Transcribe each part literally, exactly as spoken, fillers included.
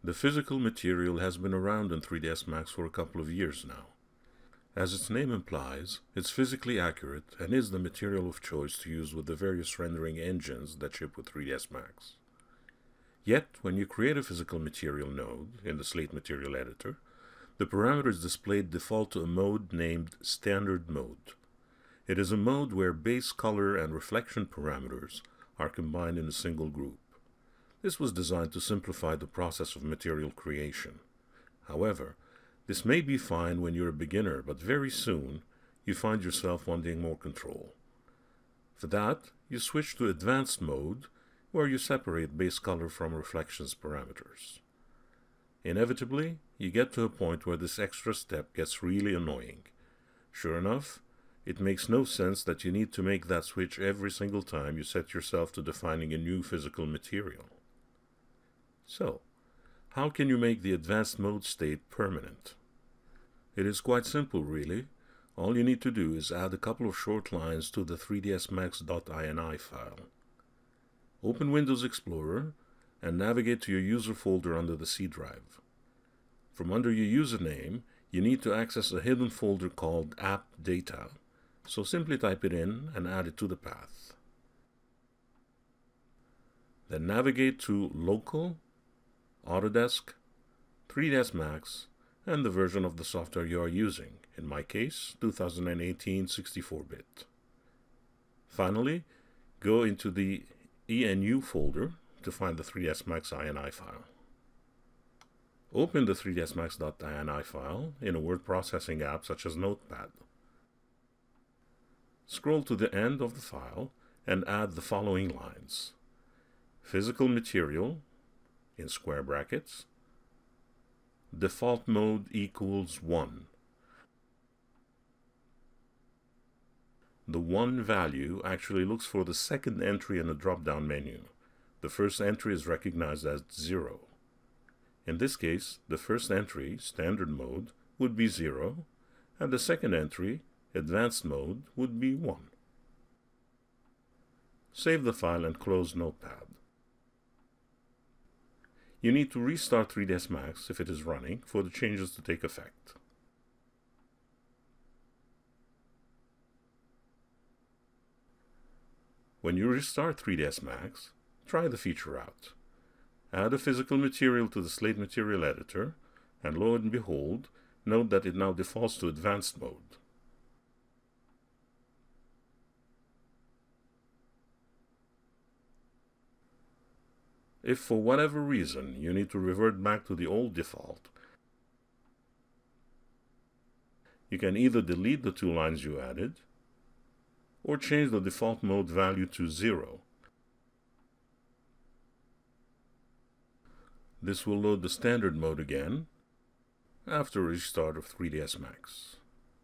The physical material has been around in three D S Max for a couple of years now. As its name implies, it's physically accurate and is the material of choice to use with the various rendering engines that ship with three D S Max. Yet, when you create a physical material node in the Slate Material Editor, the parameters displayed default to a mode named Standard Mode. It is a mode where base color and reflection parameters are combined in a single group. This was designed to simplify the process of material creation. However, this may be fine when you're a beginner, but very soon you find yourself wanting more control. For that, you switch to Advanced Mode, where you separate base color from reflections parameters. Inevitably, you get to a point where this extra step gets really annoying. Sure enough, it makes no sense that you need to make that switch every single time you set yourself to defining a new physical material. So, how can you make the advanced mode state permanent? It is quite simple, really. All you need to do is add a couple of short lines to the three D S max dot ini file. Open Windows Explorer and navigate to your user folder under the C drive. From under your username, you need to access a hidden folder called App Data, so simply type it in and add it to the path. Then navigate to Local, Autodesk, three D S Max, and the version of the software you are using, in my case, two thousand eighteen sixty-four bit. Finally, go into the E N U folder to find the three D S Max ini file. Open the three D S max dot ini file in a word processing app such as Notepad. Scroll to the end of the file and add the following lines. Physical material, in square brackets, default mode equals one. The one value actually looks for the second entry in the drop-down menu. The first entry is recognized as zero. In this case, the first entry, standard mode, would be zero, and the second entry, advanced mode, would be one. Save the file and close Notepad. You need to restart three D S Max if it is running for the changes to take effect. When you restart three D S Max, try the feature out. Add a physical material to the Slate Material Editor, and lo and behold, note that it now defaults to Advanced Mode. If for whatever reason you need to revert back to the old default, you can either delete the two lines you added, or change the default mode value to zero. This will load the standard mode again after a restart of three D S Max.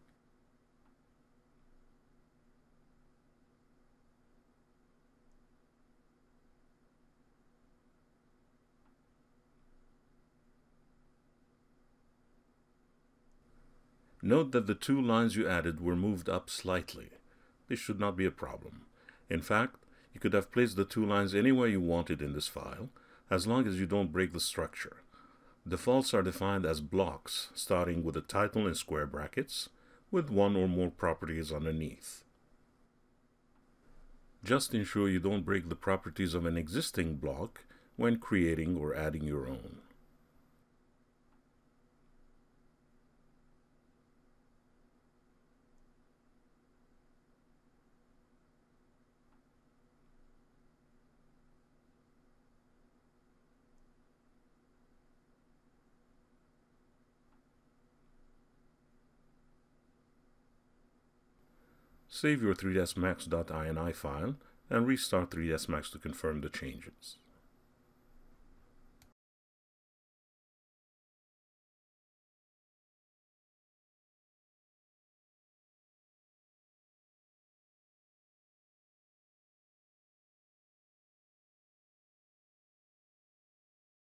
Note that the two lines you added were moved up slightly. This should not be a problem. In fact, you could have placed the two lines anywhere you wanted in this file, as long as you don't break the structure. Defaults are defined as blocks, starting with a title in square brackets, with one or more properties underneath. Just ensure you don't break the properties of an existing block when creating or adding your own. Save your three D S max dot ini file and restart three D S Max to confirm the changes.